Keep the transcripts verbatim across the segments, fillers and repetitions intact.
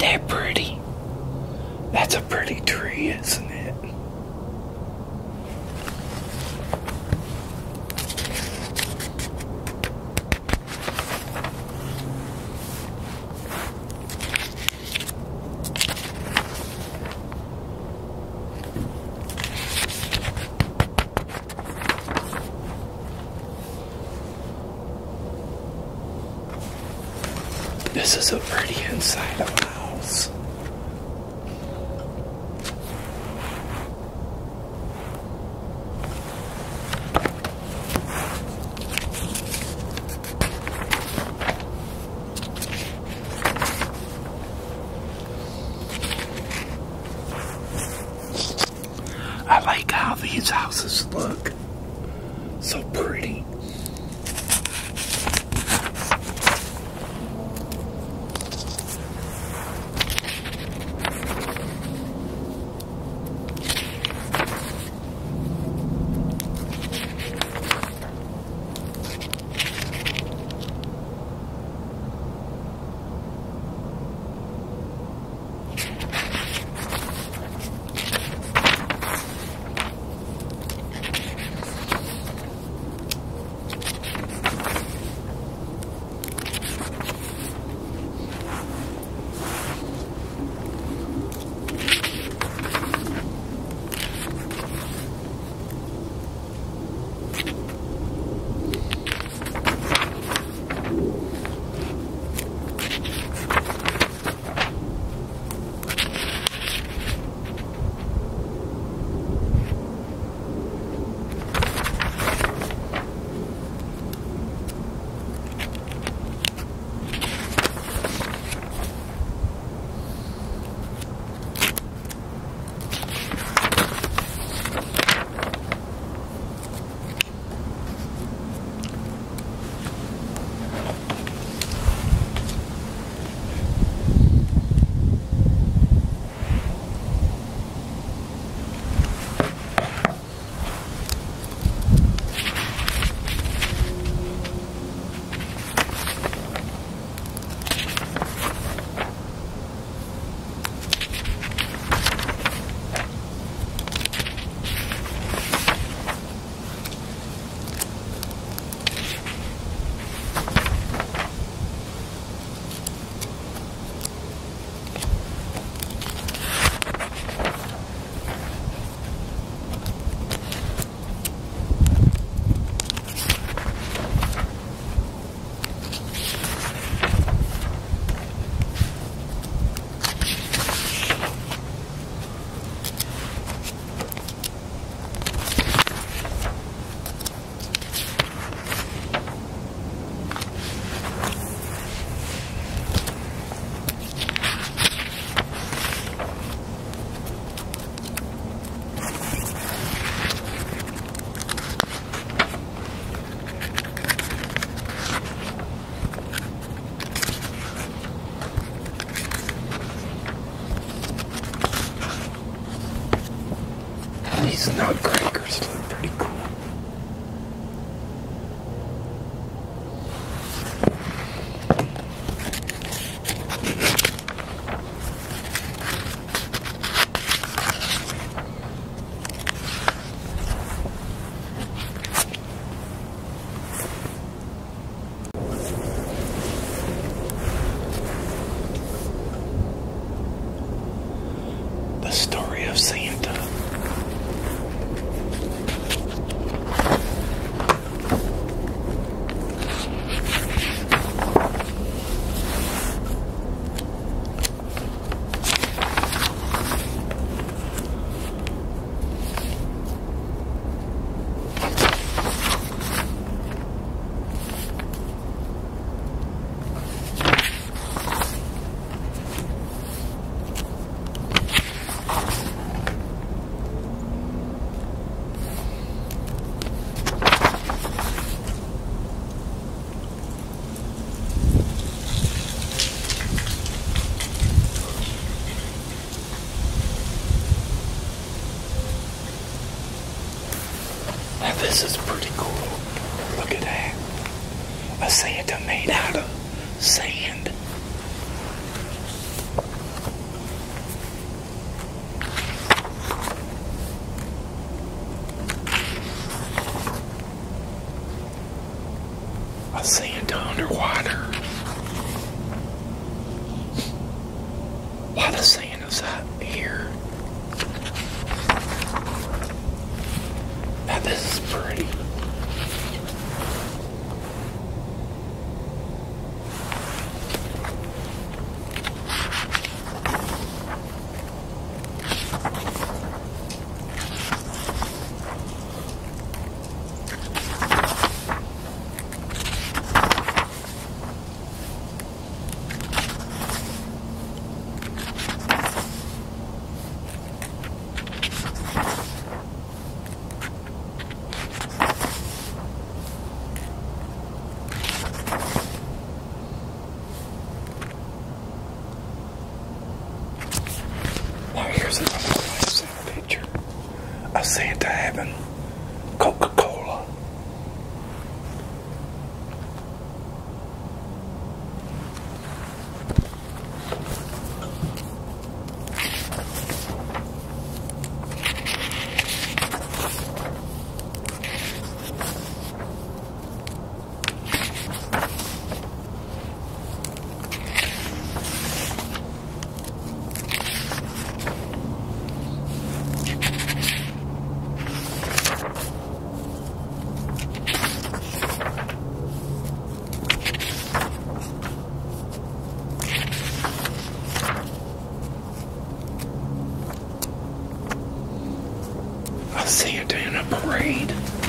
that pretty? That's a pretty tree, isn't it? This is a pretty inside of a house. I like how these houses look. So pretty. These nutcrackers look pretty cool. The story of Santa. Now this is pretty cool. Look at that. A Santa made out of sand. A Santa underwater. A lot of Santas out here. Now this is pretty. Now here's another nice picture of Santa having Coca-Cola. A Santa in a parade.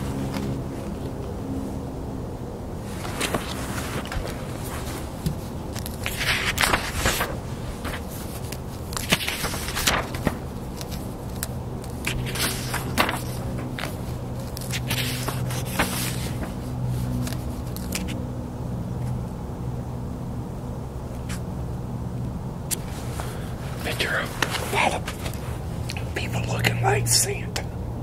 Picture of a lot of people looking like Santa.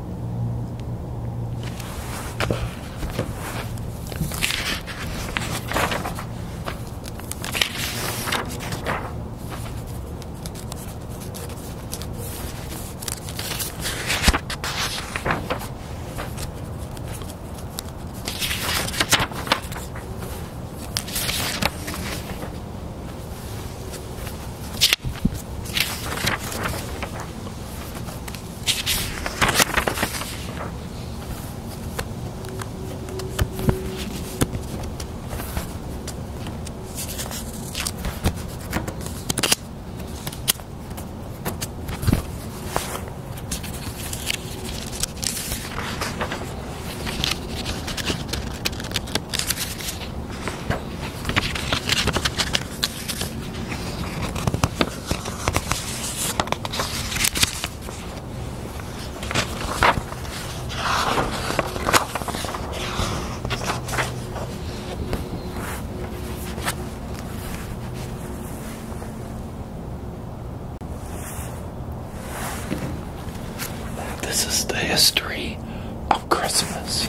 This is the history of Christmas.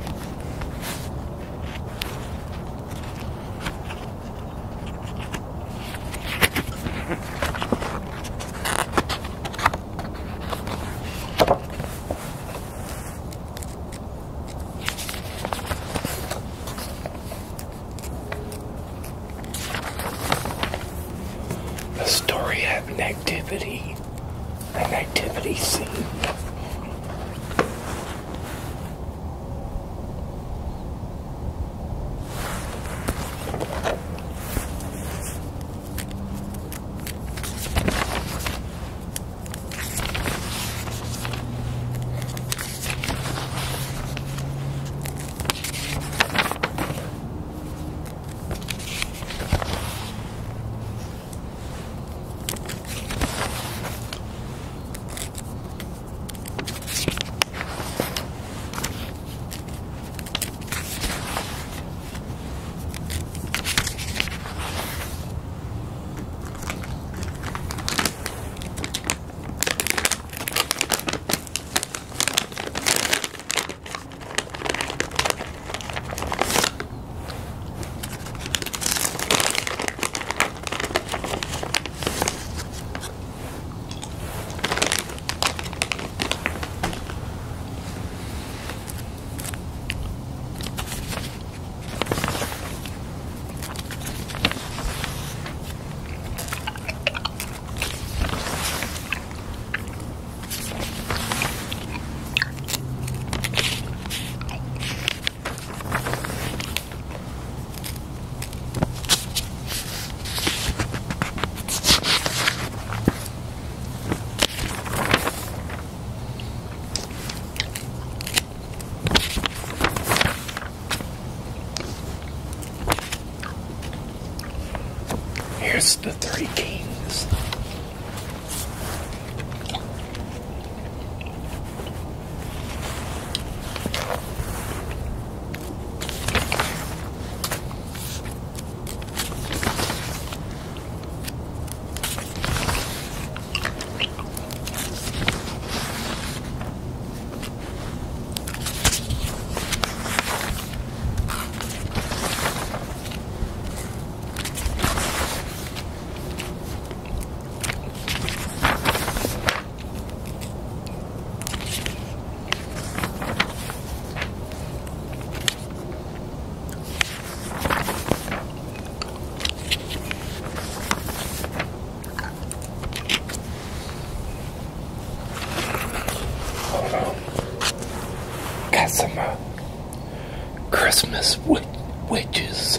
The story of nativity, a nativity scene. Chris the Three Kings. Got some uh, Christmas wi witches.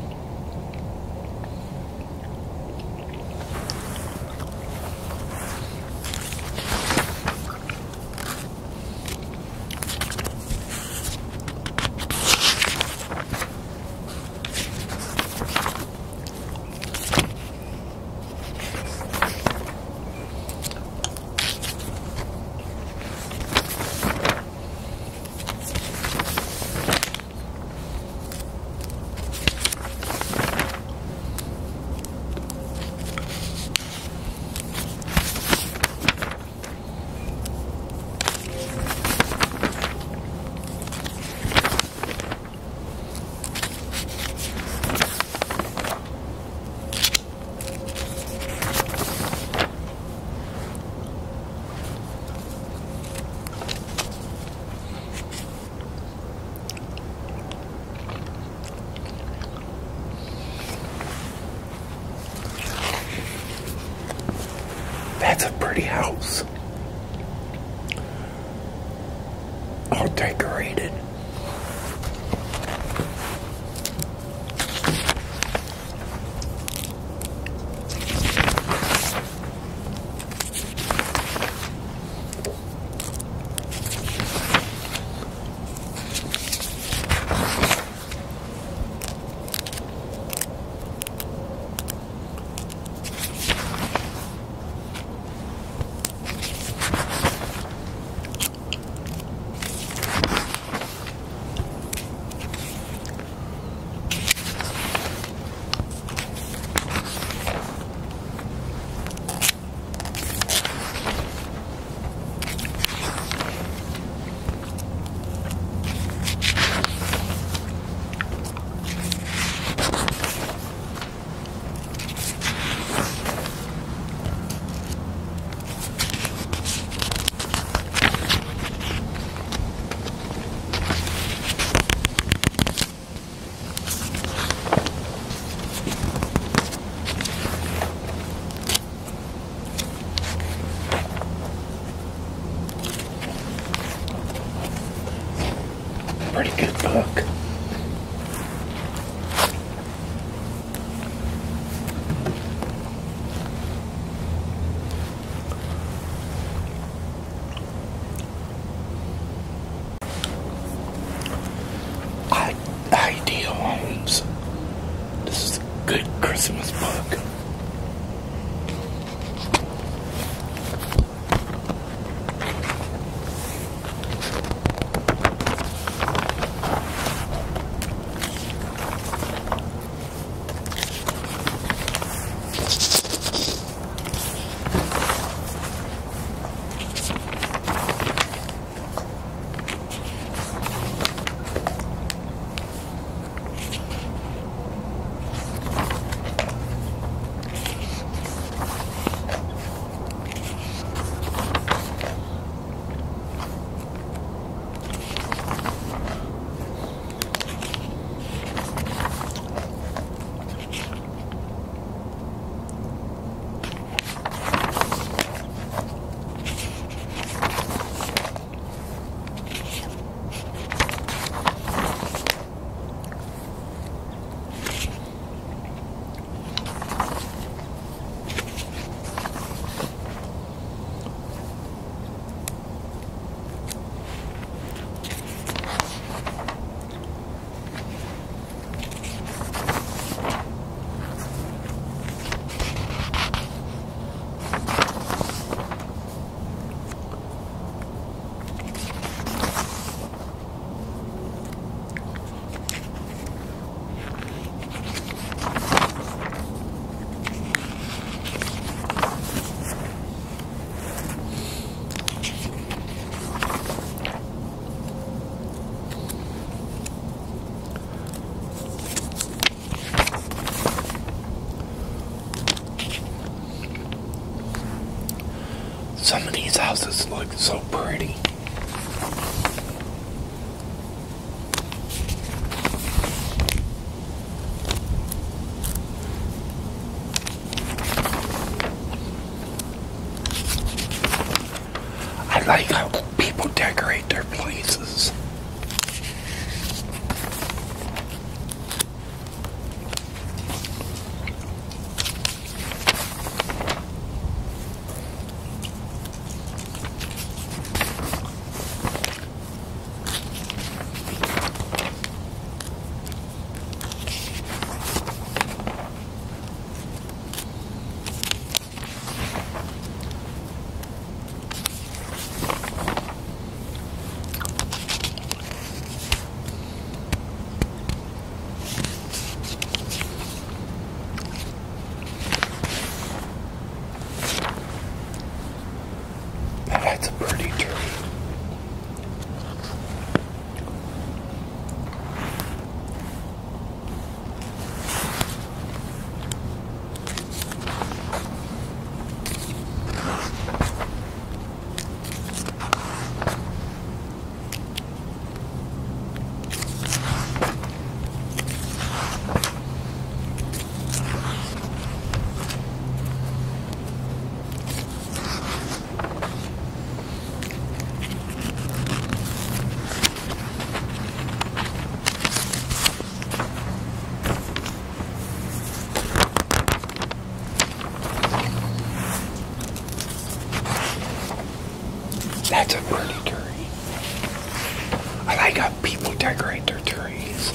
That's a pretty house. All decorated. Pretty good book. I, Ideal Homes. This is a good Christmas book. These houses look so pretty. I like how people decorate their places. That's a pretty tree. That's a pretty tree. I like how people decorate their trees.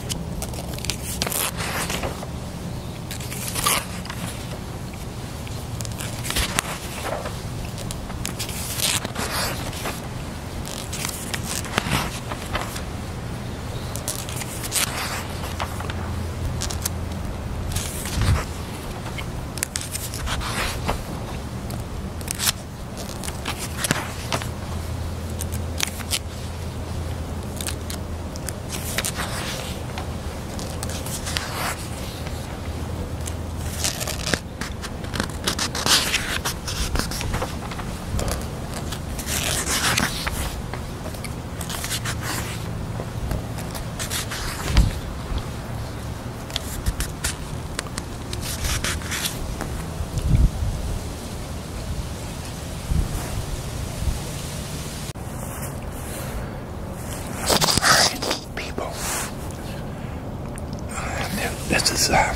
This is uh,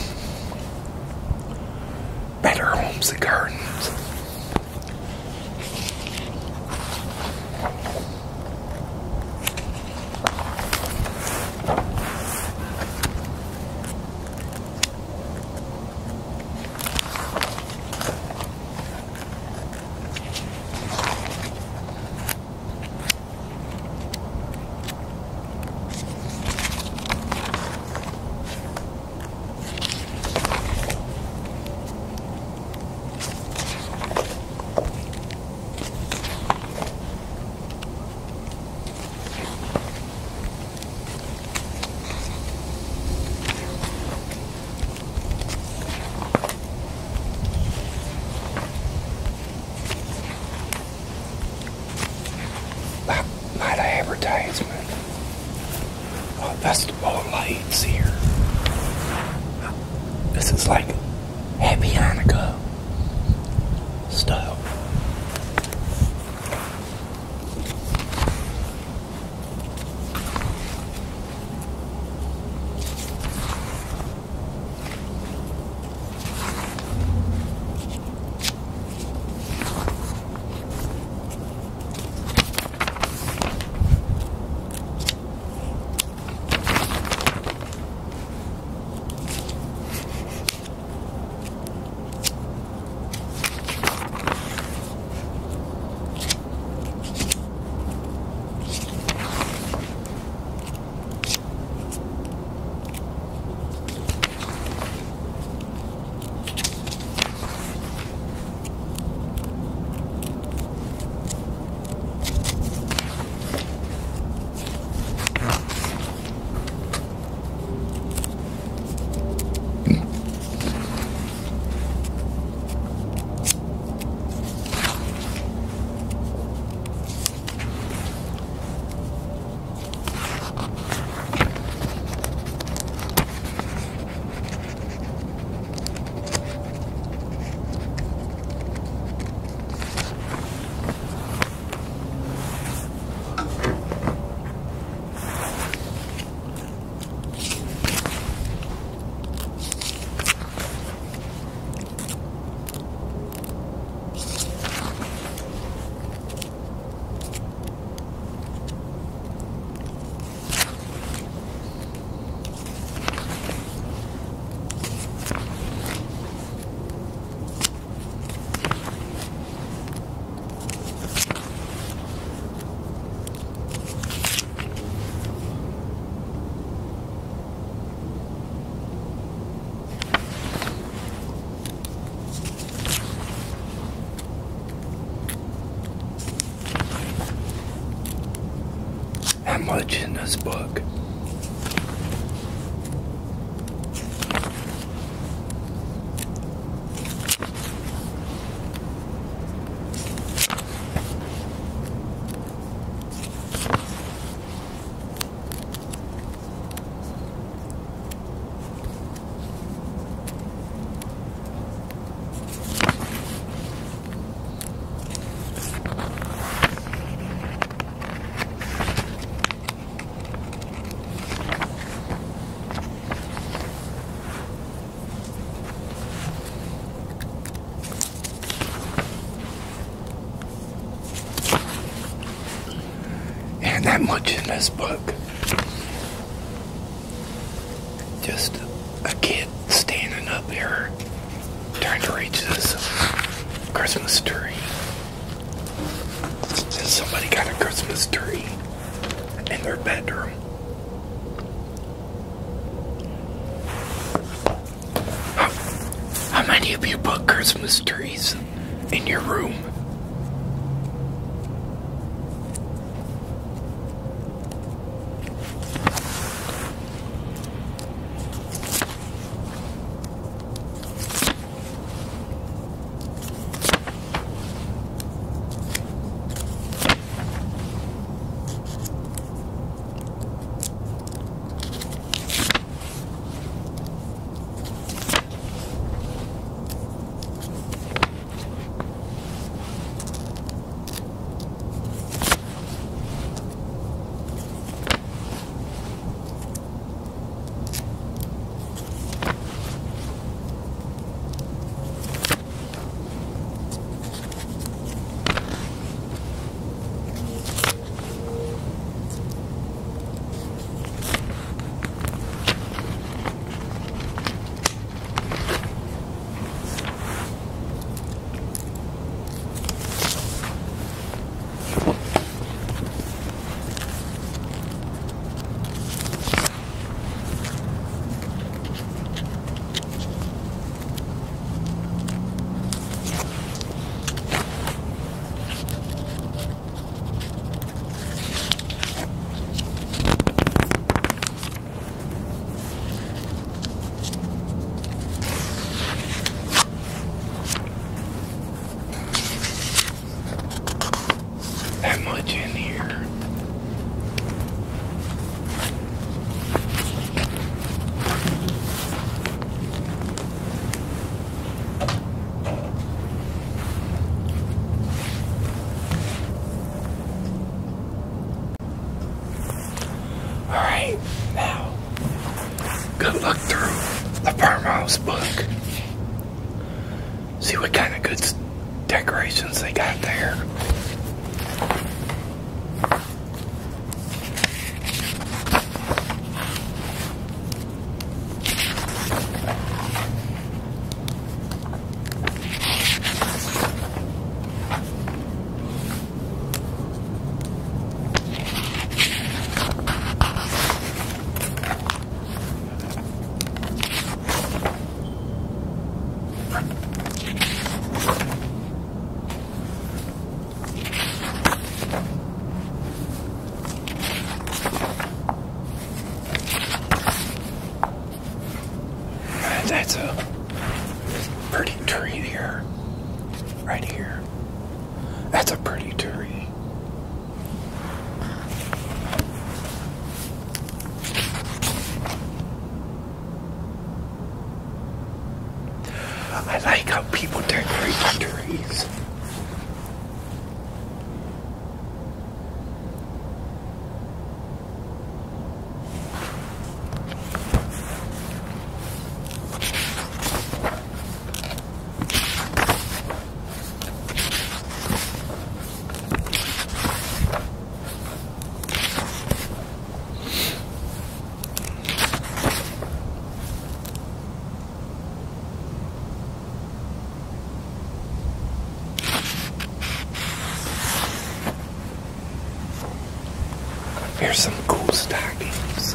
Better Homes and Gardens. Not an advertisement. Oh, Festival of Lights here. This is like Happy Hanukkah stuff. this book. And that much in this book. Just a kid standing up here trying to reach this Christmas tree. Somebody got a Christmas tree in their bedroom. How, how many of you put Christmas trees in your room? That much in here. Alright, now, good look through the farmhouse book. See what kind of good decorations they got there. That's a pretty tree here. Right here. That's a pretty tree. I like how people decorate the trees. Here's some cool stockings.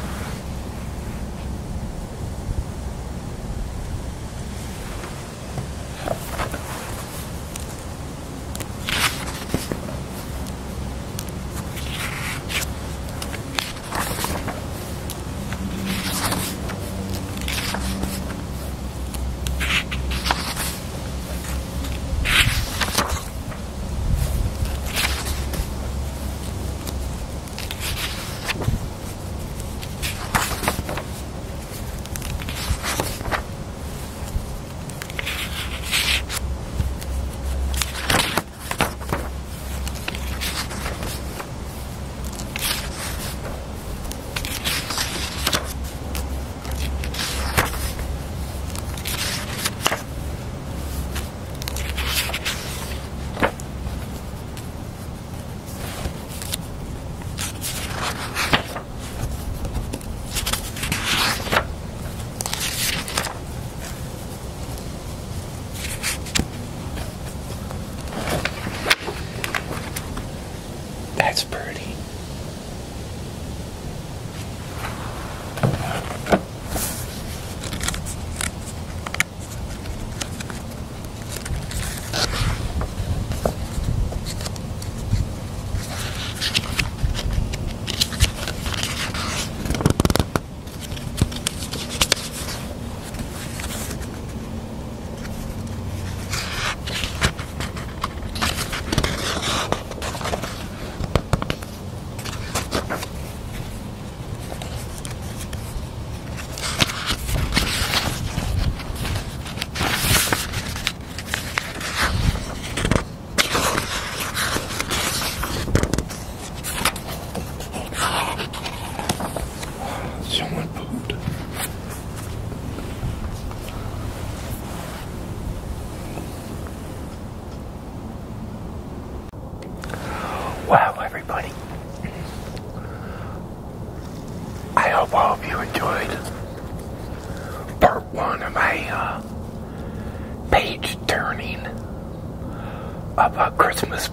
part one of my uh, page turning of uh, Christmas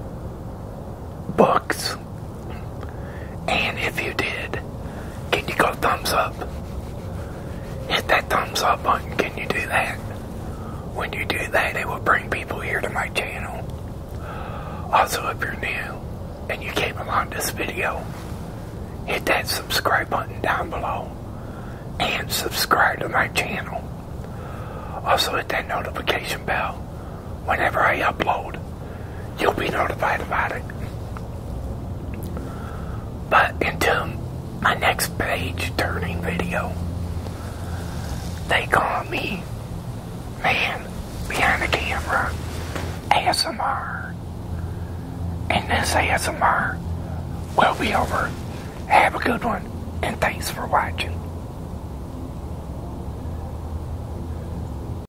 books. And if you did, can you go thumbs up? Hit that thumbs up button. Can you do that? When you do that, it will bring people here to my channel. Also, if you're new and you came along this video, hit that subscribe button down below and subscribe to my channel. Also, hit that notification bell. Whenever I upload, you'll be notified about it. But until my next page turning video, they call me Man Behind the Camera A S M R. And this A S M R will be over. Have a good one, and thanks for watching.